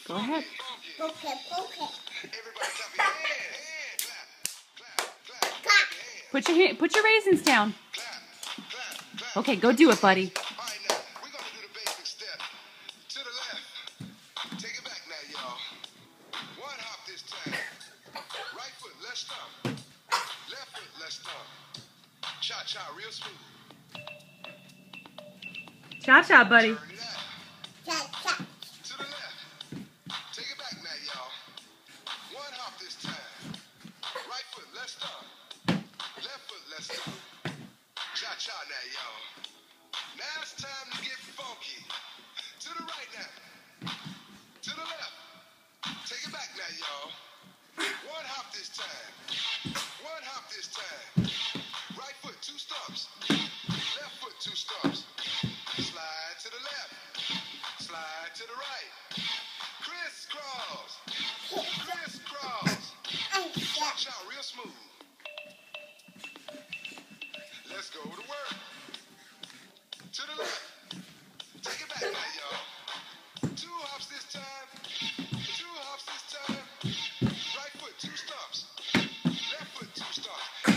Go ahead. Okay. Put your raisins down. Okay, go do it, buddy. We're gonna do the basic step. To the left. Take it back now, y'all. One hop this time. Right foot, let's stomp. Left foot, let's stomp. Cha-cha, real smooth. Cha-cha, buddy. Turn it out. Cha-cha. To the left. Take it back now, y'all. One hop this time. Right foot, let's stomp. Left foot, let's stomp. Cha-cha now, y'all. Now it's time to get funky. To the right now. To the left. Take it back now, y'all. One hop this time. One hop this time. Right foot, 2 stumps. Left foot, 2 stumps. Slide to the left. Slide to the right. Crisscross. Crisscross. Cha-cha, real smooth. Let's go to work. To the left. Take it back now, y'all. 2 hops this time. 2 hops this time. Right foot, 2 stumps. Left foot, 2 stumps.